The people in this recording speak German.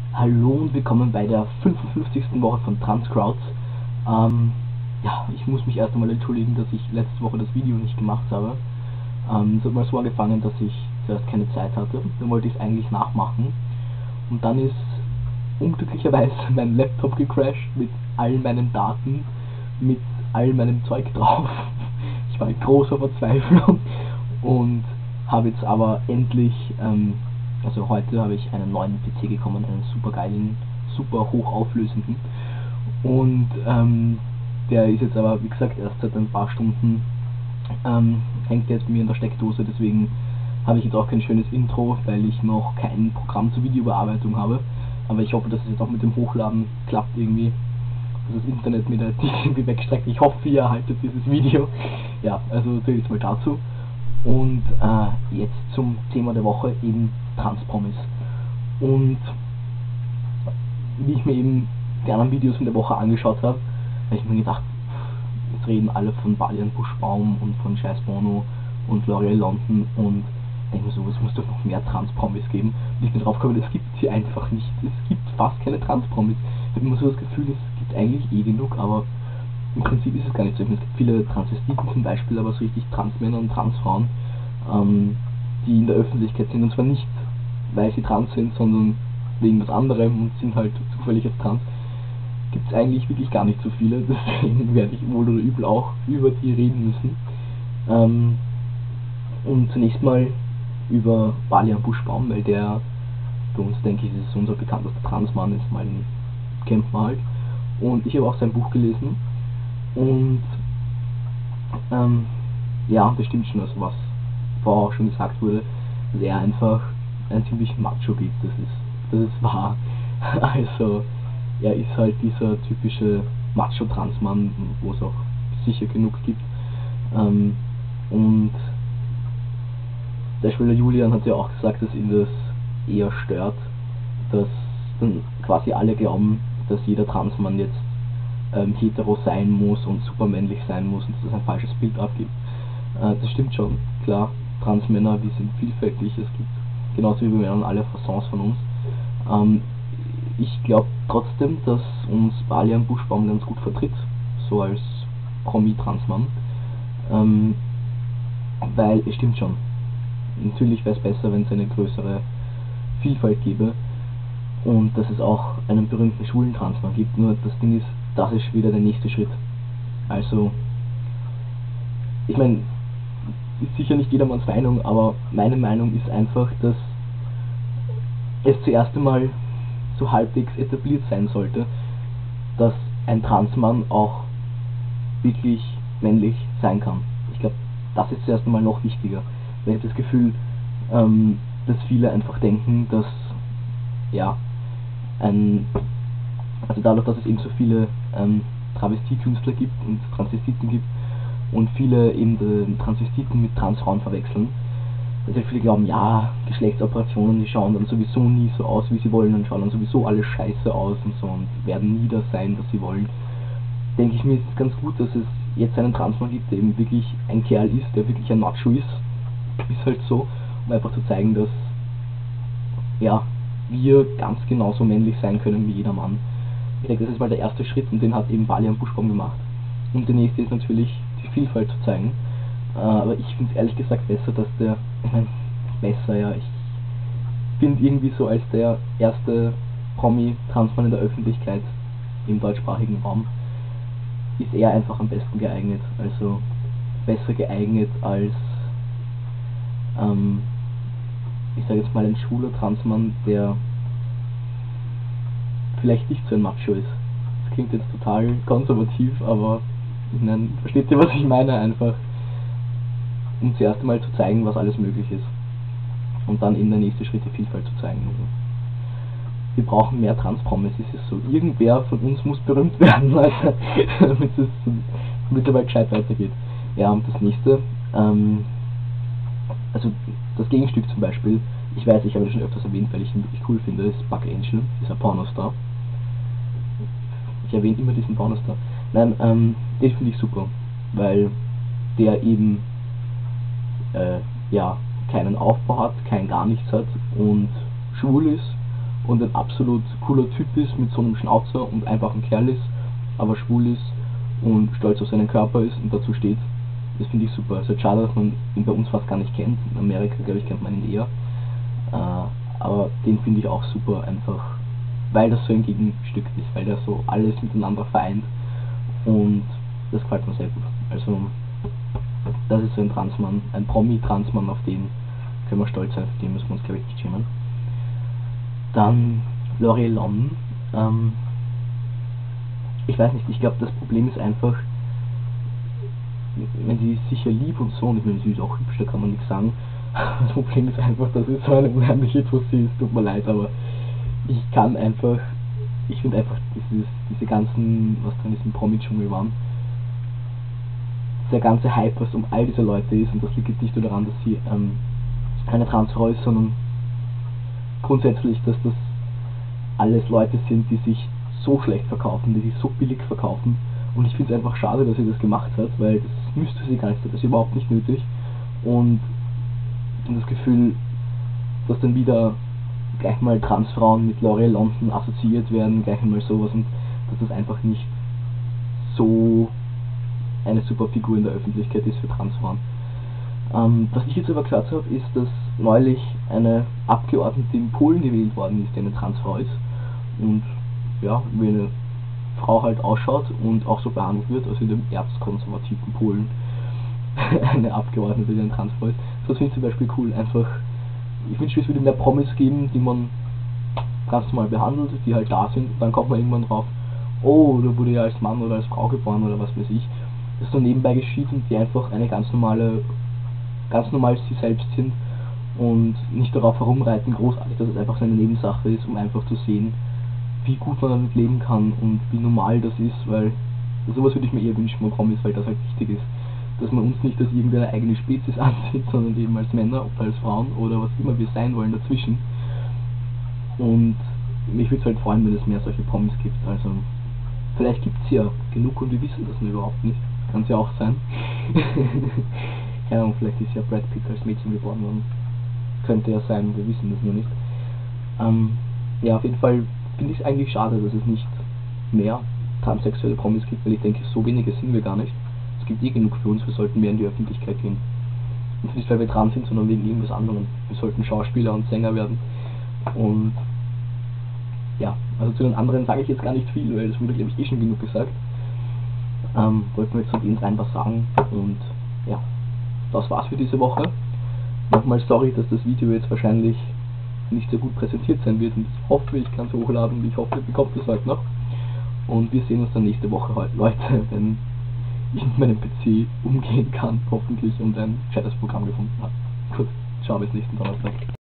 Hallo und willkommen bei der 55. Woche von Transcrowds. Ja, ich muss mich erst einmal entschuldigen, dass ich letzte Woche das Video nicht gemacht habe. Es hat mal so angefangen, dass ich zuerst keine Zeit hatte. Dann wollte ich es eigentlich nachmachen. Und dann ist unglücklicherweise mein Laptop gecrashed mit all meinen Daten, mit all meinem Zeug drauf. Ich war in großer Verzweiflung und habe jetzt aber endlich, also heute habe ich einen neuen PC bekommen, einen super geilen, super hochauflösenden. Und der ist jetzt aber, wie gesagt, erst seit ein paar Stunden hängt der jetzt bei mir in der Steckdose, deswegen habe ich jetzt auch kein schönes Intro, weil ich noch kein Programm zur Videobearbeitung habe. Aber ich hoffe, dass es jetzt auch mit dem Hochladen klappt irgendwie, dass das Internet mir da jetzt nicht irgendwie wegstreckt. Ich hoffe, ihr erhaltet dieses Video. Ja, also so jetzt mal dazu. Und jetzt zum Thema der Woche, eben Transpromis. Und wie ich mir eben die anderen Videos in der Woche angeschaut habe, habe ich mir gedacht, jetzt reden alle von Balian Buschbaum und von Scheiß Bono und L'Oreal London und denke mir so, es muss doch noch mehr Transpromis geben. Und ich bin drauf gekommen, es gibt sie einfach nicht. Es gibt fast keine Transpromis. Ich habe immer so das Gefühl, es gibt eigentlich eh genug, aber im Prinzip ist es gar nicht so. Es gibt viele Transvestiten zum Beispiel, aber so richtig Transmänner und Transfrauen, die in der Öffentlichkeit sind, und zwar nicht, weil sie trans sind, sondern wegen was anderem und sind halt zufällig jetzt trans, gibt es eigentlich wirklich gar nicht so viele, deswegen werde ich wohl oder übel auch über die reden müssen. Und zunächst mal über Balian Buschbaum, weil der bei uns, denke ich, ist unser bekanntester Transmann, ist, mal kennt man halt. Und ich habe auch sein Buch gelesen und ja, das stimmt schon, also was vorher auch schon gesagt wurde, dass er einfach ein ziemlich Macho gibt, das ist wahr. Also er ist halt dieser typische Macho-Transmann, wo es auch sicher genug gibt. Und der Schwelle Julian hat ja auch gesagt, dass ihn das eher stört, dass dann quasi alle glauben, dass jeder Transmann jetzt hetero sein muss und supermännlich sein muss und dass das ein falsches Bild abgibt. Das stimmt schon, klar, Transmänner, wir sind vielfältig, es gibt genauso wie bei Männern alle Façons von uns. Ich glaube trotzdem, dass uns Balian Buschbaum ganz gut vertritt, so als Promi-Transmann, weil es stimmt schon, natürlich wäre es besser, wenn es eine größere Vielfalt gäbe und dass es auch einen berühmten schwulen Transmann gibt, nur das Ding ist, das ist wieder der nächste Schritt. Also, ich meine, ist sicher nicht jedermanns Meinung, aber meine Meinung ist einfach, dass es zuerst einmal so halbwegs etabliert sein sollte, dass ein Transmann auch wirklich männlich sein kann. Ich glaube, das ist zuerst einmal noch wichtiger. Weil ich habe das Gefühl, dass viele einfach denken, dass ja, also dadurch, dass es eben so viele Travestiekünstler gibt und Transvestiten gibt und viele eben die Transvestiten mit Transfrauen verwechseln, dass halt viele glauben, ja, Geschlechtsoperationen, die schauen dann sowieso nie so aus, wie sie wollen und schauen dann sowieso alle scheiße aus und so und werden nie das sein, was sie wollen. Denke ich mir, ist es ganz gut, dass es jetzt einen Transmann gibt, der eben wirklich ein Kerl ist, der wirklich ein Macho ist halt so, um einfach zu zeigen, dass ja, wir ganz genauso männlich sein können wie jeder Mann. Ich denke, das ist mal der erste Schritt und den hat eben Balian Buschbaum gemacht. Und der nächste ist natürlich, die Vielfalt zu zeigen. Aber ich finde es ehrlich gesagt besser, dass der, ich meine, besser, ja, ich finde irgendwie so als der erste Promi-Transmann in der Öffentlichkeit im deutschsprachigen Raum ist er einfach am besten geeignet. Also besser geeignet als ich sage jetzt mal ein schwuler Transmann, der vielleicht nicht so ein Macho ist. Das klingt jetzt total konservativ, aber ich meine, versteht ihr, was ich meine? Einfach, um zuerst einmal zu zeigen, was alles möglich ist. Und dann in der nächste Schritt die Vielfalt zu zeigen. Also, wir brauchen mehr Transpromis, es ist so. Irgendwer von uns muss berühmt werden, Leute, damit es mittlerweile gescheit weitergeht. Ja, und das nächste, also das Gegenstück zum Beispiel, ich weiß, ich habe das schon öfters erwähnt, weil ich ihn wirklich cool finde, ist Buck Angel, dieser Pornostar. Ich erwähne immer diesen Pornostar. Nein, den finde ich super, weil der eben ja, keinen Aufbau hat, kein gar nichts hat und schwul ist und ein absolut cooler Typ ist mit so einem Schnauzer und einfach ein Kerl ist, aber schwul ist und stolz auf seinen Körper ist und dazu steht. Das finde ich super. Es ist halt schade, dass man ihn bei uns fast gar nicht kennt. In Amerika, glaube ich, kennt man ihn eher. Aber den finde ich auch super, einfach weil das so ein Gegenstück ist, weil der so alles miteinander vereint und das gefällt mir sehr gut. Also das ist so ein Transmann, ein Promi-Transmann, auf den können wir stolz sein, auf den müssen wir uns, glaube ich, nicht schämen. Dann L'Oreal London. Ich weiß nicht, ich glaube, das Problem ist einfach, wenn sie ist sicher lieb und so, und ich meine, sie ist auch hübsch, da kann man nichts sagen. Das Problem ist einfach, dass es so eine unheimliche Tussi ist, tut mir leid, aber ich finde einfach diese ganzen, was da in diesem Promi-Dschungel waren, der ganze Hype, was um all diese Leute ist, und das liegt jetzt nicht nur daran, dass sie eine Transfrau ist, sondern grundsätzlich, dass das alles Leute sind, die sich so schlecht verkaufen, die sich so billig verkaufen, und ich finde es einfach schade, dass sie das gemacht hat, weil das müsste sie gar nicht, das ist überhaupt nicht nötig, und das Gefühl, dass dann wieder gleich mal Transfrauen mit L'Oreal London assoziiert werden, gleich einmal sowas, und dass das einfach nicht so eine super Figur in der Öffentlichkeit ist für Transfrauen. Was ich jetzt aber gehört habe, ist, dass neulich eine Abgeordnete in Polen gewählt worden ist, die eine Transfrau ist, und ja, wie eine Frau halt ausschaut und auch so behandelt wird, also in dem erzkonservativen Polen eine Abgeordnete, die eine Transfrau ist. Das finde ich zum Beispiel cool, einfach, ich wünsche, es würde mehr Promis geben, die man ganz normal behandelt, die halt da sind, dann kommt man irgendwann drauf, oh, da wurde ja als Mann oder als Frau geboren oder was weiß ich, das so nebenbei geschieht und die einfach eine ganz normal sie selbst sind und nicht darauf herumreiten, großartig, dass es einfach so eine Nebensache ist, um einfach zu sehen, wie gut man damit leben kann und wie normal das ist, weil sowas würde ich mir eher wünschen bei Promis, weil das halt wichtig ist, dass man uns nicht als irgendeine eigene Spezies ansieht, sondern eben als Männer oder als Frauen oder was immer wir sein wollen dazwischen. Und mich würde es halt freuen, wenn es mehr solche Promis gibt, also vielleicht gibt es ja genug und wir wissen das nur überhaupt nicht, kann es ja auch sein. Keine Ahnung, vielleicht ist ja Brad Pitt als Mädchen geboren worden, könnte ja sein, wir wissen das nur nicht. Ja, auf jeden Fall finde ich es eigentlich schade, dass es nicht mehr transsexuelle Promis gibt, weil ich denke, so wenige sind wir gar nicht. Es gibt eh genug für uns, wir sollten mehr in die Öffentlichkeit gehen. Und nicht, weil wir trans sind, sondern wegen irgendwas anderem. Wir sollten Schauspieler und Sänger werden. Und ja, also zu den anderen sage ich jetzt gar nicht viel, weil das wurde, glaube ich, eh schon genug gesagt. Wollten wir jetzt zu denen rein was sagen. Und ja, das war's für diese Woche. Nochmal sorry, dass das Video jetzt wahrscheinlich nicht sehr gut präsentiert sein wird, und ich hoffe, ich kann es hochladen und ich hoffe, ihr bekommt es heute noch. Und wir sehen uns dann nächste Woche heute, Leute, wenn ich mit meinem PC umgehen kann, hoffentlich, und ein gescheites Programm gefunden habe. Gut, ciao, bis nächsten Donnerstag.